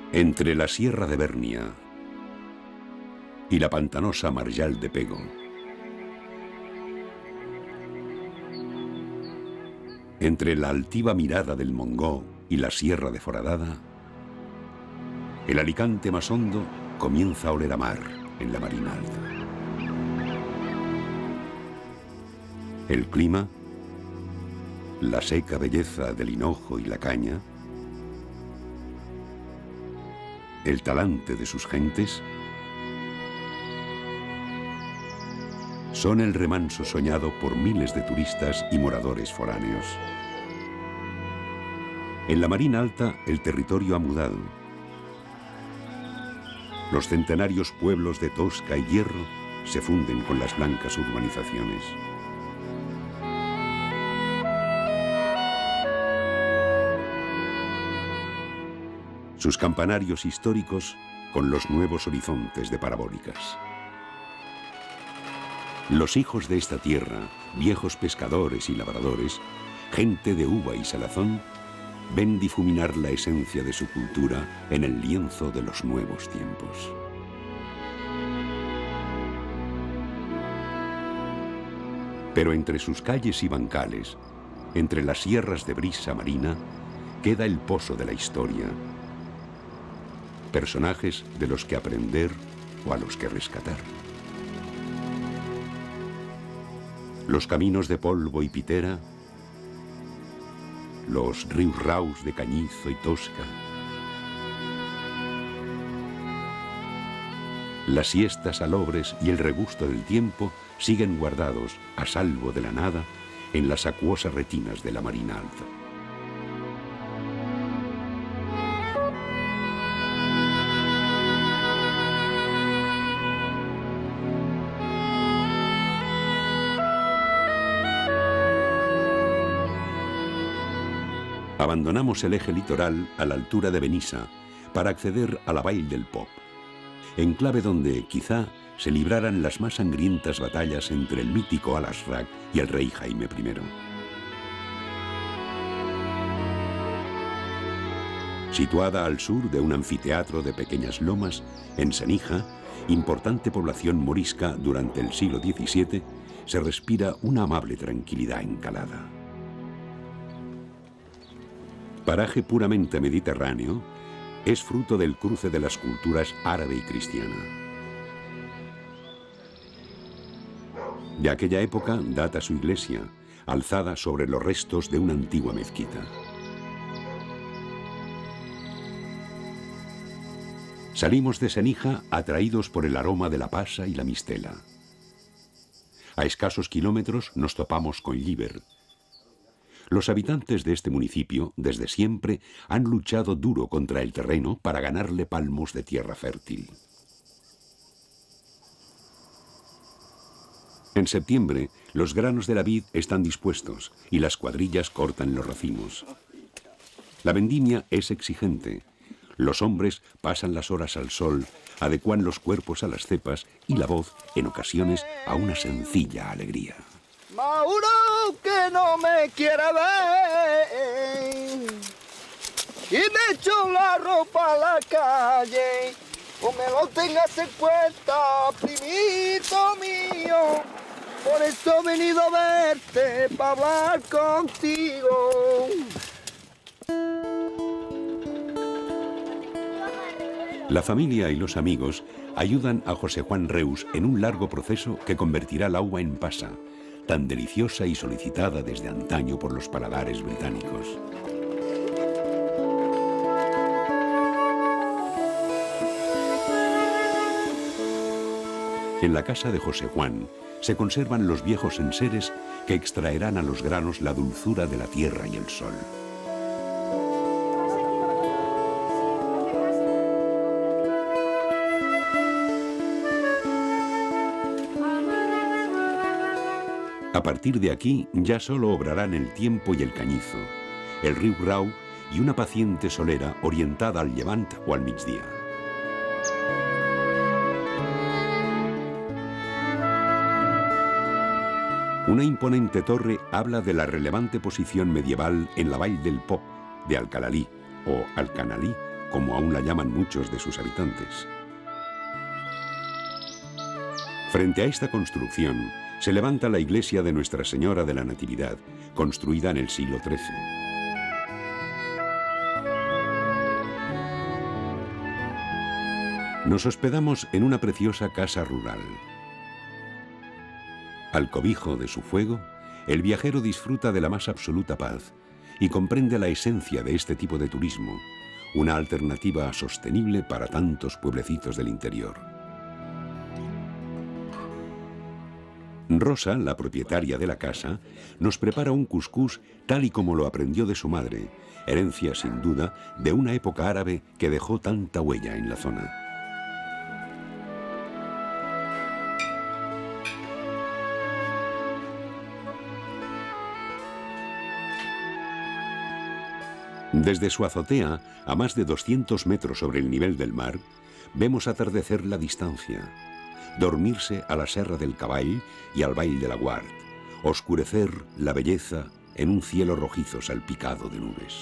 Entre la Sierra de Bernia y la pantanosa Marjal de Pego, entre la altiva mirada del Mongó y la Sierra de Foradada, el Alicante más hondo comienza a oler a mar en la Marina Alta. El clima, la seca belleza del hinojo y la caña, el talante de sus gentes, son el remanso soñado por miles de turistas y moradores foráneos. En la Marina Alta el territorio ha mudado. Los centenarios pueblos de Tosca y Hierro se funden con las blancas urbanizaciones. Sus campanarios históricos con los nuevos horizontes de parabólicas. Los hijos de esta tierra, viejos pescadores y labradores, gente de uva y salazón, ven difuminar la esencia de su cultura en el lienzo de los nuevos tiempos. Pero entre sus calles y bancales, entre las sierras de brisa marina, queda el pozo de la historia. Personajes de los que aprender o a los que rescatar. Los caminos de polvo y pitera, los ríos raus de Cañizo y Tosca, las siestas salobres y el regusto del tiempo siguen guardados, a salvo de la nada, en las acuosas retinas de la Marina Alta. Abandonamos el eje litoral a la altura de Benissa para acceder a la Vall del Pop, enclave donde, quizá, se libraran las más sangrientas batallas entre el mítico Al-Azraq y el rey Jaime I. Situada al sur de un anfiteatro de pequeñas lomas, en Senija, importante población morisca durante el siglo XVII, se respira una amable tranquilidad encalada. Paraje puramente mediterráneo, es fruto del cruce de las culturas árabe y cristiana. De aquella época data su iglesia, alzada sobre los restos de una antigua mezquita. Salimos de Senija atraídos por el aroma de la pasa y la mistela. A escasos kilómetros nos topamos con Llíber. Los habitantes de este municipio, desde siempre, han luchado duro contra el terreno para ganarle palmos de tierra fértil. En septiembre, los granos de la vid están dispuestos y las cuadrillas cortan los racimos. La vendimia es exigente. Los hombres pasan las horas al sol, adecuan los cuerpos a las cepas y la voz, en ocasiones, a una sencilla alegría. Mauro, que no me quiere ver y me echo la ropa a la calle, o me lo tengas en cuenta, primito mío, por eso he venido a verte, para hablar contigo. La familia y los amigos ayudan a José Juan Reus en un largo proceso que convertirá el agua en pasa, tan deliciosa y solicitada desde antaño por los paladares británicos. En la casa de José Juan se conservan los viejos enseres que extraerán a los granos la dulzura de la tierra y el sol. A partir de aquí ya solo obrarán el tiempo y el cañizo, el río Grau y una paciente solera orientada al llevant o al migdia. Una imponente torre habla de la relevante posición medieval en la Vall del Pop, de Alcalalí o Alcanalí, como aún la llaman muchos de sus habitantes. Frente a esta construcción se levanta la iglesia de Nuestra Señora de la Natividad, construida en el siglo XIII. Nos hospedamos en una preciosa casa rural. Al cobijo de su fuego, el viajero disfruta de la más absoluta paz y comprende la esencia de este tipo de turismo, una alternativa sostenible para tantos pueblecitos del interior. Rosa, la propietaria de la casa, nos prepara un cuscús tal y como lo aprendió de su madre, herencia sin duda de una época árabe que dejó tanta huella en la zona. Desde su azotea, a más de 200 metros sobre el nivel del mar, vemos atardecer la distancia, dormirse a la Serra del Caball y al Vall de la Guard, oscurecer la belleza en un cielo rojizo salpicado de nubes.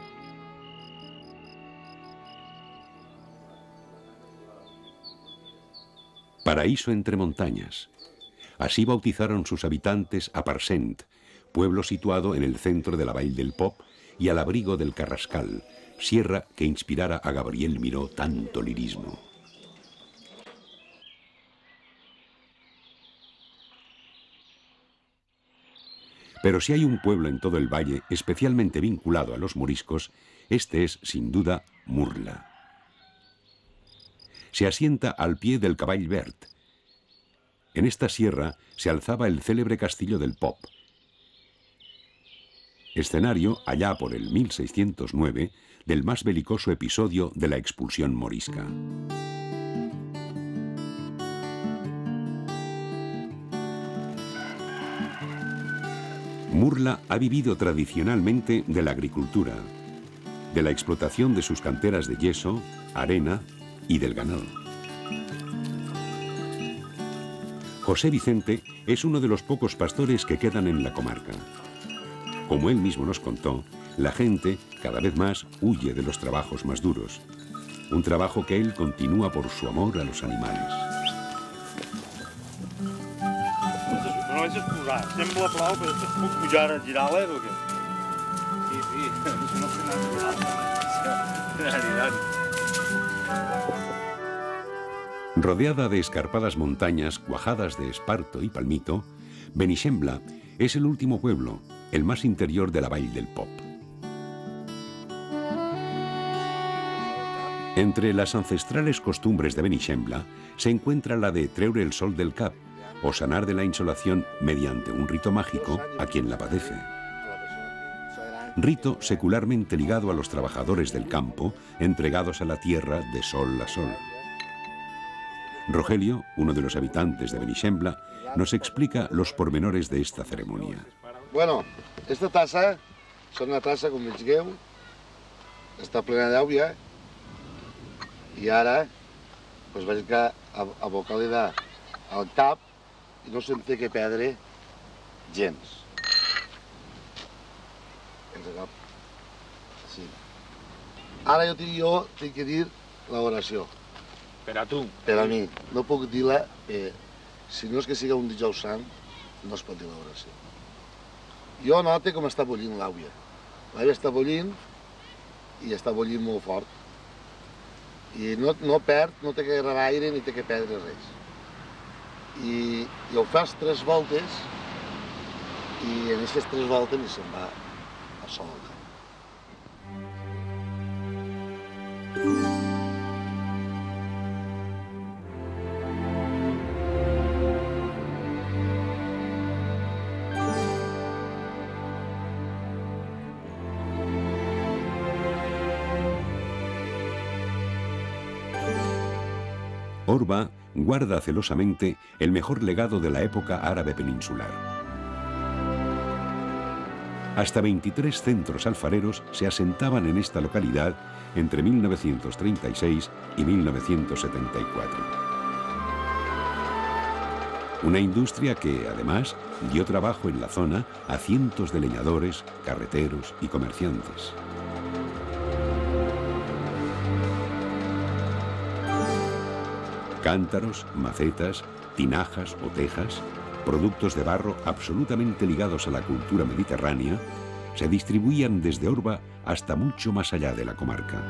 Paraíso entre montañas. Así bautizaron sus habitantes a Parcent, pueblo situado en el centro de la Vall del Pop y al abrigo del Carrascal, sierra que inspirara a Gabriel Miró tanto lirismo. Pero si hay un pueblo en todo el valle especialmente vinculado a los moriscos, este es, sin duda, Murla. Se asienta al pie del Caball Verd. En esta sierra se alzaba el célebre castillo del Pop, escenario, allá por el 1609, del más belicoso episodio de la expulsión morisca. Murla ha vivido tradicionalmente de la agricultura, de la explotación de sus canteras de yeso, arena y del ganado. José Vicente es uno de los pocos pastores que quedan en la comarca. Como él mismo nos contó, la gente cada vez más huye de los trabajos más duros, un trabajo que él continúa por su amor a los animales. No és exposar, sembla plau, però es puc pujar a girar-la, o què? Sí, no sé nada. Rodeada de escarpadas montañas cuajadas de esparto y palmito, Benixembla es el último pueblo, el más interior de la Vall del Pop. Entre las ancestrales costumbres de Benixembla se encuentra la de treure el sol del cap, o sanar de la insolación mediante un rito mágico a quien la padece. Rito secularmente ligado a los trabajadores del campo, entregados a la tierra de sol a sol. Rogelio, uno de los habitantes de Benixembla, nos explica los pormenores de esta ceremonia. Bueno, esta tassa és una tassa, com veieu, està plena d'aigua i ara doncs vaig que abocar-li al cap i no se'n té que perdre gens. Sí. Ara jo tinc que dir l'oració. Per a tu. Per a mi. No puc dir-la, si no és que siga un dijous sant, no es pot dir l'oració. Jo noto com està bullint l'aigua. L'aigua està bullint i està bullint molt fort. I no perd, no té que agarrar aire ni té que perdre res. I ho fas 3 voltes i en aquestes 3 voltes se'n va a sol. Orba guarda celosamente el mejor legado de la época árabe peninsular. Hasta 23 centros alfareros se asentaban en esta localidad entre 1936 y 1974. Una industria que, además, dio trabajo en la zona a cientos de leñadores, carreteros y comerciantes. Cántaros, macetas, tinajas o tejas, productos de barro absolutamente ligados a la cultura mediterránea, se distribuían desde Orba hasta mucho más allá de la comarca.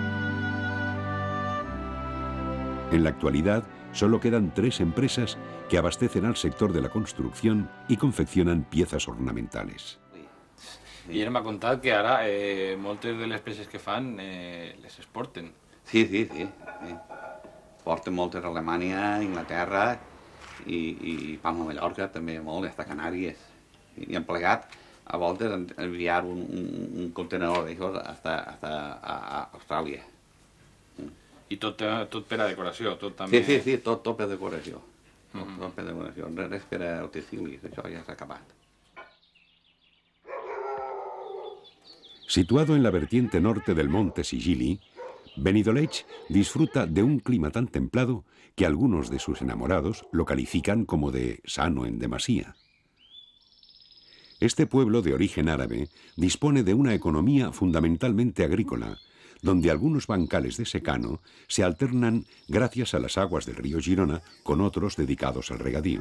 En la actualidad, solo quedan 3 empresas que abastecen al sector de la construcción y confeccionan piezas ornamentales. I ell m'ha contat que ara moltes de les peces que fan les exporten. Sí. Porten moltes a Alemanya, Inglaterra i Palma de Mallorca també molt, hasta Canàries. I han plegat a voltes enviar un contenedor d'això a Austràlia. I tot per a decoració, tot també... Sí, tot per decoració. Tot per decoració, res per a utensils, això ja s'ha acabat. Situado en la vertiente norte del monte Sigili, Benidorm disfruta de un clima tan templado que algunos de sus enamorados lo califican como de sano en demasía. Este pueblo de origen árabe dispone de una economía fundamentalmente agrícola, donde algunos bancales de secano se alternan gracias a las aguas del río Girona con otros dedicados al regadío.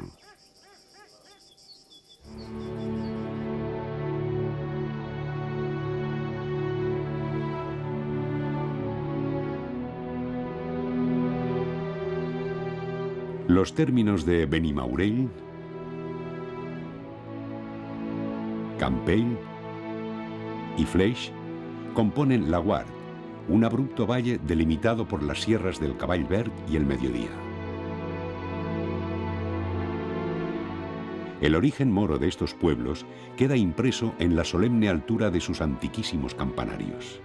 Los términos de Benimaurell, Campell y Fleix componen la Guard, un abrupto valle delimitado por las sierras del Cavall Verd y el Mediodía. El origen moro de estos pueblos queda impreso en la solemne altura de sus antiquísimos campanarios.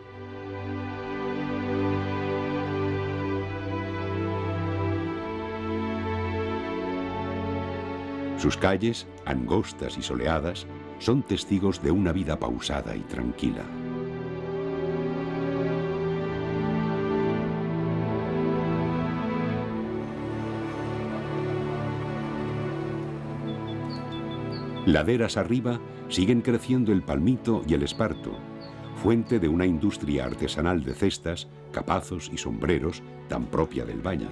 Sus calles, angostas y soleadas, son testigos de una vida pausada y tranquila. Laderas arriba siguen creciendo el palmito y el esparto, fuente de una industria artesanal de cestas, capazos y sombreros tan propia del valle.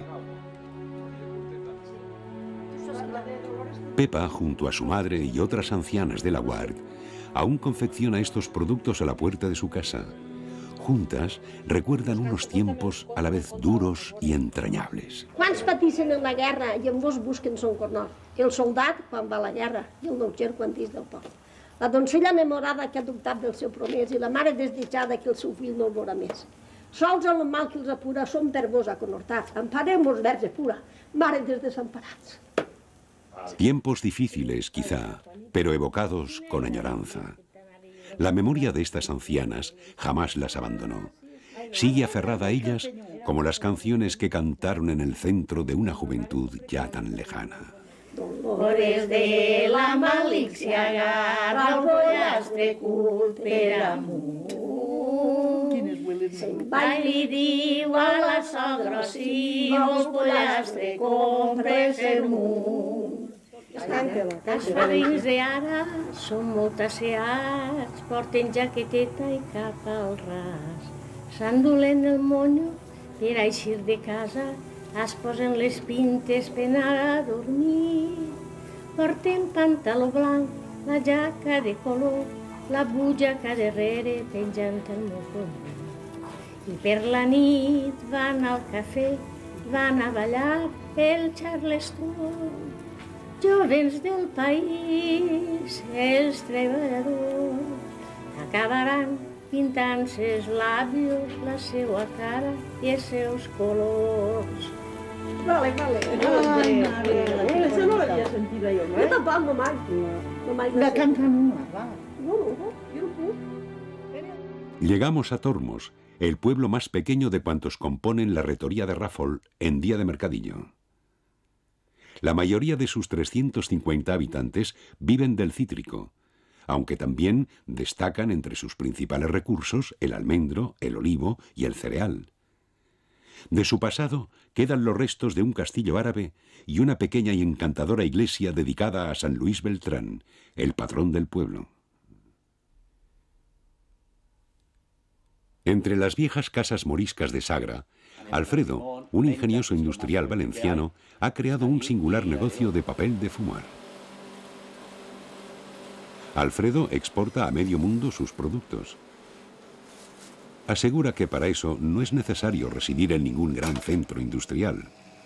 Pepa, junto a su madre y otras ancianas de la Guard, aún confecciona estos productos a la puerta de su casa. Juntas recuerdan unos tiempos a la vez duros y entrañables. Quants patissin en la guerra i en vos busquen son cornol? El soldat quan va a la guerra i el nauger quan és del poble. La doncella enamorada que ha adoptat del seu promès i la mare desditjada que el seu fill no el veurà més. Sols en el mal que els apura som per vos aconhortats. Emparem-vos, verge pura, mare dels desemparats. Tiempos difíciles, quizá, pero evocados con añoranza. La memoria de estas ancianas jamás las abandonó. Sigue aferrada a ellas como las canciones que cantaron en el centro de una juventud ya tan lejana. Dolores de la malícia agarra el pollastre curt per amunt. Se'n va i li diu a la sogra si vols pollastre compres el munt. Els padrins d'ara són molt asseats, porten jaqueteta i cap al ras. S'endulen el monyo per a eixir de casa, es posen les pintes per anar a dormir. Porten pantaló blanc, la jaca de color, la butxaca darrere penjant el mocoll. I per la nit van al cafè, van a ballar el Charleston. Jovens del país, els treballadors, acabaran pintant-se els labios, la seva cara i els seus colors. Vale. Eso no lo había sentido yo, ¿no? Yo tampoco, no mai. La cantan una, va. No, yo no puedo. Llegamos a Tormos, el pueblo más pequeño de cuantos componen la retoría de Rafol en día de mercadillo. La mayoría de sus 350 habitantes viven del cítrico, aunque también destacan entre sus principales recursos el almendro, el olivo y el cereal. De su pasado quedan los restos de un castillo árabe y una pequeña y encantadora iglesia dedicada a San Luis Beltrán, el patrón del pueblo. Entre las viejas casas moriscas de Sagra, Alfredo, un ingenioso industrial valenciano ha creado un singular negocio de papel de fumar. Alfredo exporta a medio mundo sus productos. Asegura que para eso no es necesario residir en ningún gran centro industrial.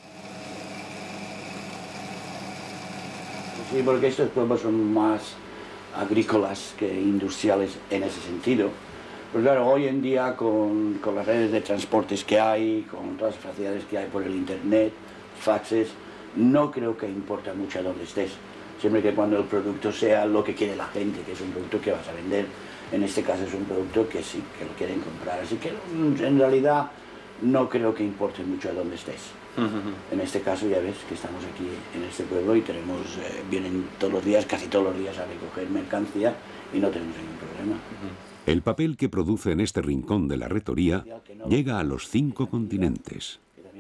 Sí, porque estos pueblos son más agrícolas que industriales en ese sentido. Pero claro, hoy en día con las redes de transportes que hay, con todas las facilidades que hay por el internet, faxes, no creo que importa mucho a dónde estés. Siempre que cuando el producto sea lo que quiere la gente, que es un producto que vas a vender. En este caso es un producto que sí, que lo quieren comprar. Así que en realidad no creo que importe mucho a dónde estés. En este caso ya ves que estamos aquí en este pueblo y vienen todos los días, casi todos los días a recoger mercancía y no tenemos ningún problema. El papel que produce en este rincón de la Retoría llega a los 5 continentes.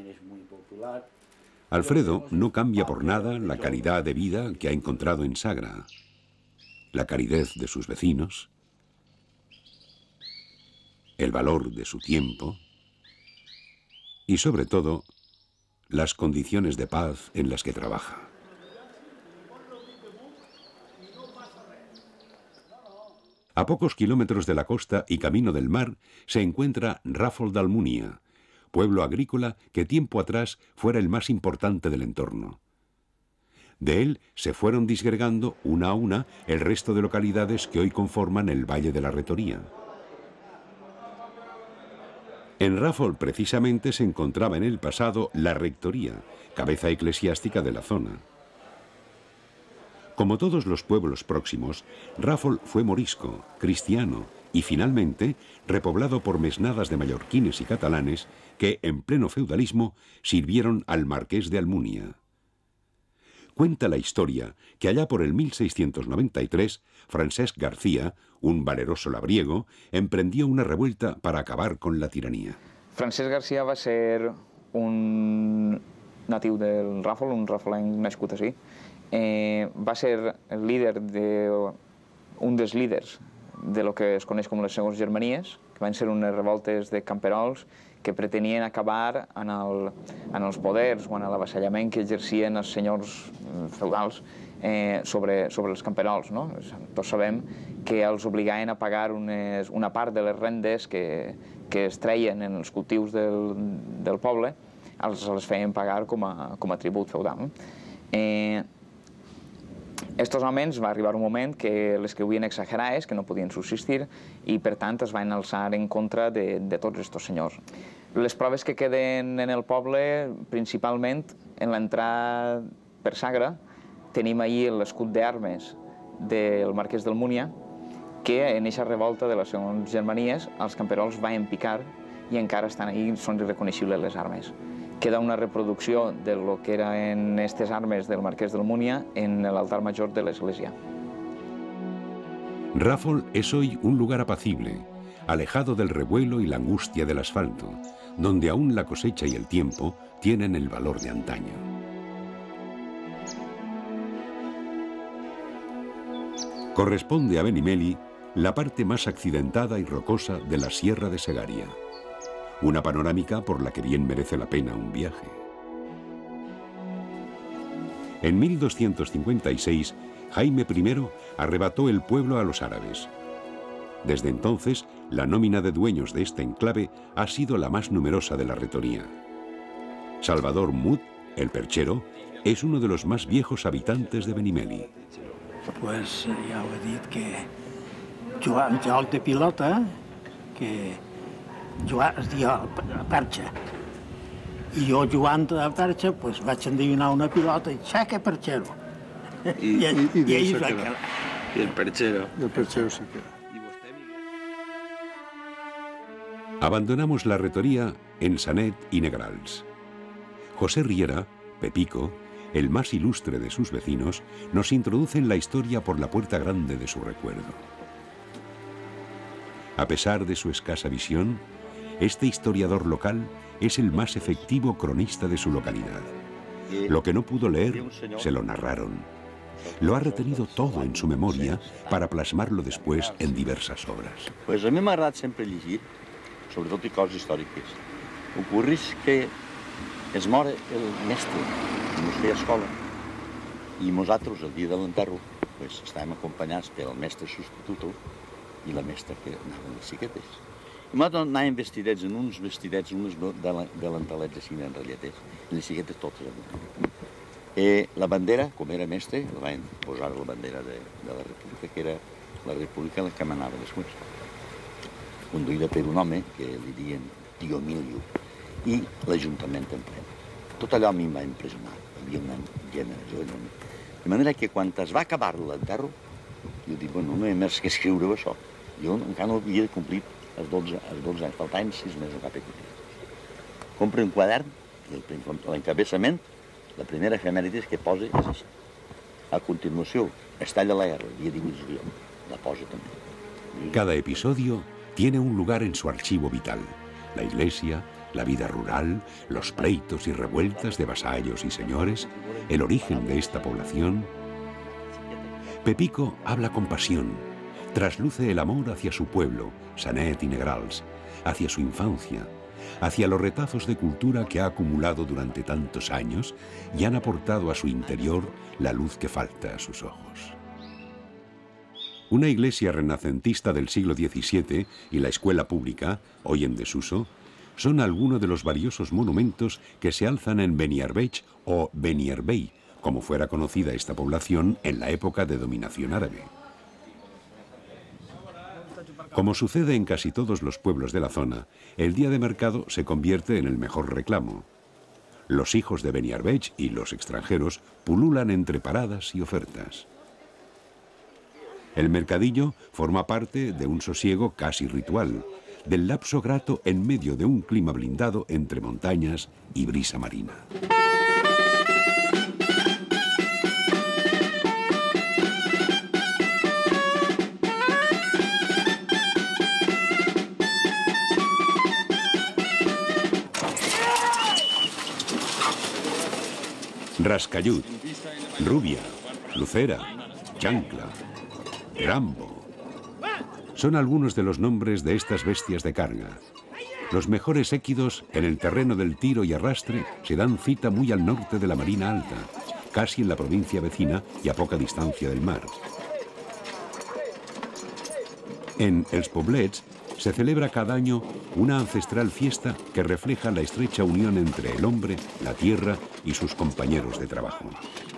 Alfredo no cambia por nada la calidad de vida que ha encontrado en Sagra, la calidez de sus vecinos, el valor de su tiempo y, sobre todo, las condiciones de paz en las que trabaja. A pocos kilómetros de la costa y camino del mar se encuentra Ràfol d'Almúnia, pueblo agrícola que tiempo atrás fuera el más importante del entorno. De él se fueron disgregando una a una el resto de localidades que hoy conforman el Valle de la Retoría. En Ràfol precisamente se encontraba en el pasado la rectoría, cabeza eclesiástica de la zona. Como todos los pueblos próximos, Ràfol fue morisco, cristiano y finalmente repoblado por mesnadas de mallorquines y catalanes que, en pleno feudalismo, sirvieron al marqués de Almunia. Cuenta la historia que allá por el 1693, Francesc García, un valeroso labriego, emprendió una revuelta para acabar con la tiranía. Francesc García va ser un natiu del Ràfol, un ràfolenc nascut així. Va ser el líder un dels líders de lo que es coneix com les segons Germanies, que van ser unes revoltes de camperols que pretenien acabar en els poders o en l'avassallament que exercien els senyors feudals sobre els camperols. Tots sabem que els obligaven a pagar una part de les rendes que es treien en els cultius del poble, els feien pagar com a tribut feudal. Estos homes va arribar un moment que les creuien exagerades, que no podien subsistir, i per tant es van alçar en contra de tots estos senyors. Les proves que queden en el poble, principalment en l'entrada per Sagra, tenim ahir l'escut d'armes del marquès d'Almúnia, que en aquesta revolta de les segons Germanies els camperols van picar i encara estan ahí, són irreconeixibles les armes. Queda una reproducció de lo que eren aquestes armes del marquès d'Almúnia en l'altar major de l'església. Ràfol es hoy un lugar apacible, alejado del revuelo y la angustia del asfalto, donde aún la cosecha y el tiempo tienen el valor de antaño. Corresponde a Benimeli la parte más accidentada y rocosa de la Sierra de Segaria. Una panorámica por la que bien merece la pena un viaje. En 1256, Jaime I arrebató el pueblo a los árabes. Desde entonces, la nómina de dueños de este enclave ha sido la más numerosa de la Retoría. Salvador Mut, el perchero, es uno de los más viejos habitantes de Benimeli. Pues ja ho he dit que jugant joc de pilota, que es deia perxa. I jo jugant a perxa vaig endevinar una pilota i xaca perxero. I ell es va quedar. I el perchero. I el perchero se queda. Abandonamos la Retoría en Sanet y Negrals. José Riera, Pepico, el más ilustre de sus vecinos, nos introduce en la historia por la puerta grande de su recuerdo. A pesar de su escasa visión, este historiador local es el más efectivo cronista de su localidad. Lo que no pudo leer, se lo narraron. Lo ha retenido todo en su memoria para plasmarlo después en diversas obras. Pues a mi m'ha agradat sempre llegir, sobretot coses històriques. Ocorris que es mor el mestre, ens feia escola, i nosaltres, el dia de l'enterro, estàvem acompanyats pel mestre substituto i la mestra que anava amb les xiquetes. I nosaltres anàvem vestidets en uns vestidets, uns delantalets així en ratlletes, i les xiquetes totes. La bandera, com era mestre, la van posar la bandera de la República, que era la República la que manava després, conduïda per un home que li diuen Tio Emilio, i l'Ajuntament en ple. Tot allò a mi em va impressionar, hi havia una generació enorme. De manera que quan es va acabar l'enterro, jo dic, bueno, no hi ha més que escriure això. Jo encara no havia complit els 12 anys, faltaven 6 mesos cap a complir. Compro un quadern, i l'encabeçament, la primera efemèrides que posa és això. A continuació, estalla la guerra, el dia 18 de juliol, la posa també. Cada episodio tiene un lugar en su archivo vital. La iglesia, la vida rural, los pleitos y revueltas de vasallos y señores, el origen de esta población. Pepico habla con pasión, trasluce el amor hacia su pueblo, Sanet y Negrals, hacia su infancia, hacia los retazos de cultura que ha acumulado durante tantos años y han aportado a su interior la luz que falta a sus ojos. Una iglesia renacentista del siglo XVII y la escuela pública, hoy en desuso, son algunos de los valiosos monumentos que se alzan en Beniarbeig o Beniarbey, como fuera conocida esta población en la época de dominación árabe. Como sucede en casi todos los pueblos de la zona, el día de mercado se convierte en el mejor reclamo. Los hijos de Beniarbeig y los extranjeros pululan entre paradas y ofertas. El mercadillo forma parte de un sosiego casi ritual, del lapso grato en medio de un clima blindado entre montañas y brisa marina. Rascayud, Rubia, Lucera, Chancla, Rambo. Son algunos de los nombres de estas bestias de carga. Los mejores équidos en el terreno del tiro y arrastre se dan cita muy al norte de la Marina Alta, casi en la provincia vecina y a poca distancia del mar. En Els Poblets se celebra cada año una ancestral fiesta que refleja la estrecha unión entre el hombre, la tierra y sus compañeros de trabajo.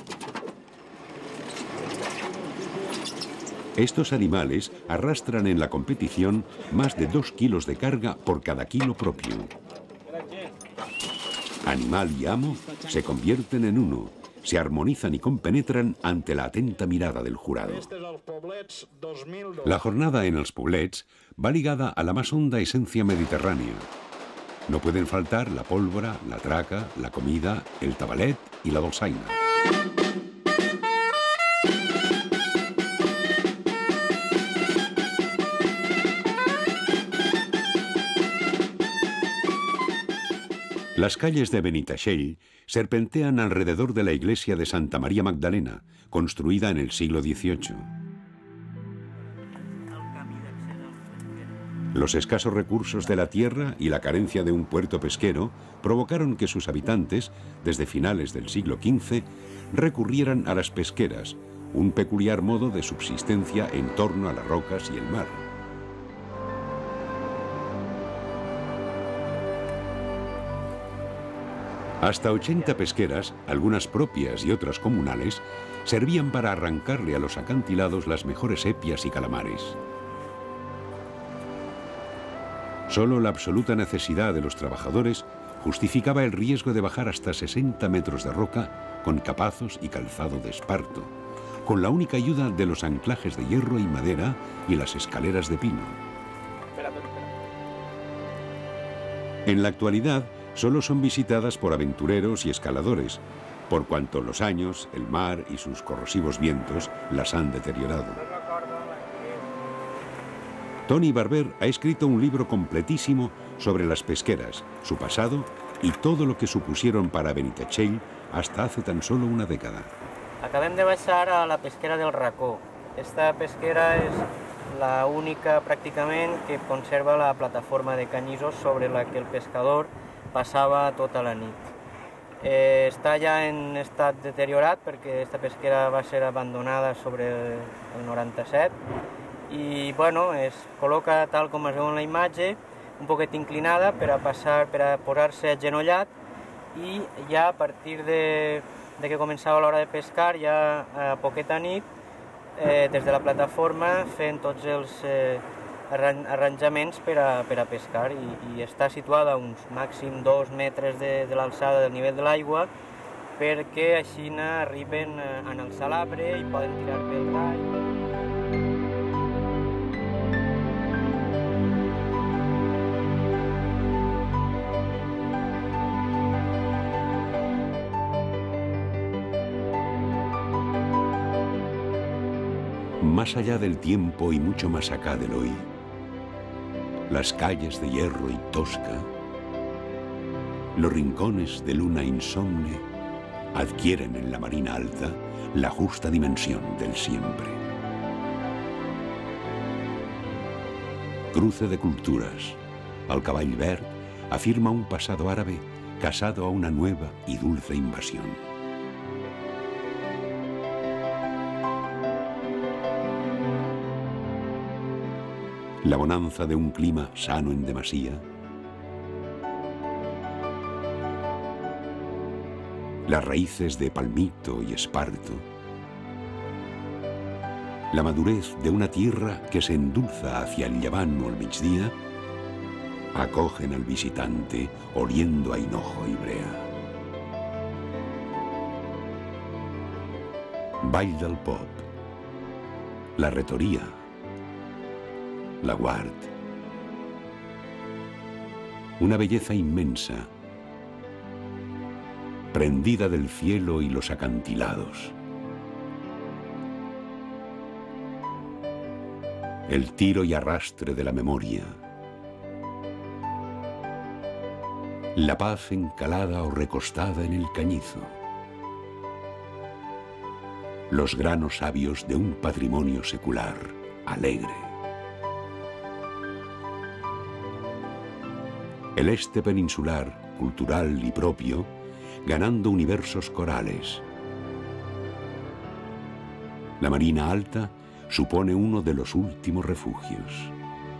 Estos animales arrastran en la competición más de 2 kilos de carga por cada kilo propio. Animal y amo se convierten en uno, se armonizan y compenetran ante la atenta mirada del jurado. La jornada en Els Poblets va ligada a la más honda esencia mediterránea. No pueden faltar la pólvora, la traca, la comida, el tabalet y la dolçaina. Las calles de Benitaixell serpentean alrededor de la iglesia de Santa María Magdalena, construida en el siglo XVIII. Los escasos recursos de la tierra y la carencia de un puerto pesquero provocaron que sus habitantes, desde finales del siglo XV, recurrieran a las pesqueras, un peculiar modo de subsistencia en torno a las rocas y el mar. Hasta 80 pesqueras, algunas propias y otras comunales, servían para arrancarle a los acantilados las mejores sepias y calamares. Solo la absoluta necesidad de los trabajadores justificaba el riesgo de bajar hasta 60 metros de roca con capazos y calzado de esparto, con la única ayuda de los anclajes de hierro y madera y las escaleras de pino. En la actualidad, solo son visitadas por aventureros y escaladores, por cuanto los años, el mar y sus corrosivos vientos las han deteriorado. Toni Barber ha escrito un libro completísimo sobre las pesqueras, su pasado y todo lo que supusieron para Benitaixell hasta hace tan solo una década. Acabem de baixar a la pesquera del Racó. Esta pesquera és la única pràcticament que conserva la plataforma de canyissos sobre la que el pescador passava tota la nit. Està ja en estat deteriorat perquè aquesta pesquera va ser abandonada sobre el 97 i bueno, es col·loca tal com es veu en la imatge, un poquet inclinada per a posar-se agenollat i ja a partir de que començava l'hora de pescar, ja a poqueta nit, des de la plataforma fent tots els arranjaments per a pescar i està situada a uns màxim 2 metres de l'alçada del nivell de l'aigua perquè així arriben a alçar l'arbre i poden tirar pel rai. Más allá del tiempo y mucho más acá del hoy, las calles de hierro y tosca, los rincones de luna insomne, adquieren en la Marina Alta la justa dimensión del siempre. Cruce de culturas, al Cavall Verd afirma un pasado árabe casado a una nueva y dulce invasión. La bonanza de un clima sano en demasía, las raíces de palmito y esparto, la madurez de una tierra que se endulza hacia el llevant o el migdia, acogen al visitante oliendo a hinojo y brea. Vall del Pop, la Retoría, la Guard. Una belleza inmensa, prendida del cielo y los acantilados. El tiro y arrastre de la memoria. La paz encalada o recostada en el cañizo. Los granos sabios de un patrimonio secular alegre. El este peninsular, cultural y propio, ganando universos corales. La Marina Alta supone uno de los últimos refugios.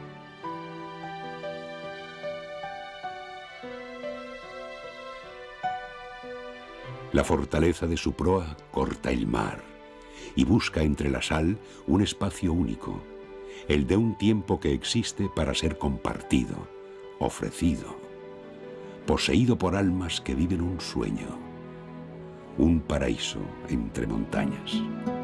La fortaleza de su proa corta el mar y busca entre la sal un espacio único, el de un tiempo que existe para ser compartido, ofrecido, poseído por almas que viven un sueño, un paraíso entre montañas.